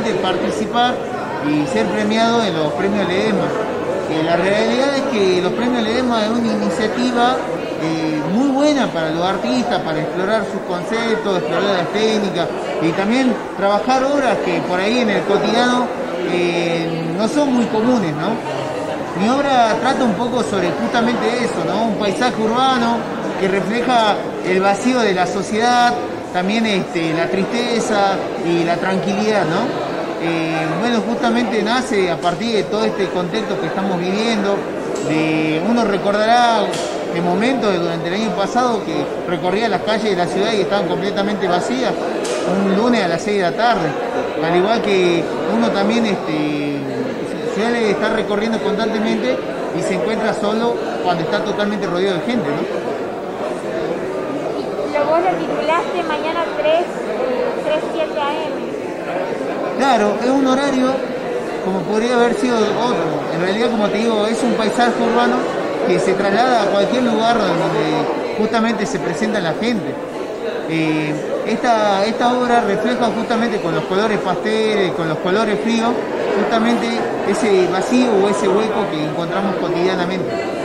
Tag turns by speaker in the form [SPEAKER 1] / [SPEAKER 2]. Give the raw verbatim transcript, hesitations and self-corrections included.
[SPEAKER 1] justamente participar y ser premiado en los premios Ledesma. Eh, la realidad es que los premios Ledesma es una iniciativa eh, muy buena para los artistas, para explorar sus conceptos, explorar las técnicas y también trabajar obras que por ahí en el cotidiano eh, no son muy comunes, ¿no? Mi obra trata un poco sobre justamente eso, ¿no? Un paisaje urbano que refleja el vacío de la sociedad, también este, la tristeza y la tranquilidad, ¿no? Eh, bueno, justamente nace a partir de todo este contexto que estamos viviendo. De, uno recordará de momentos de, durante el año pasado que recorría las calles de la ciudad y estaban completamente vacías, un lunes a las seis de la tarde. Al igual que uno también este, suele estar recorriendo constantemente y se encuentra solo cuando está totalmente rodeado de gente, ¿no?
[SPEAKER 2] Lo vos lo titulaste mañana tres, siete a eme.
[SPEAKER 1] Claro, es un horario como podría haber sido otro. En realidad, como te digo, es un paisaje urbano que se traslada a cualquier lugar donde justamente se presenta la gente. Eh, esta, esta obra refleja justamente con los colores pasteles, con los colores fríos, justamente ese vacío o ese hueco que encontramos cotidianamente.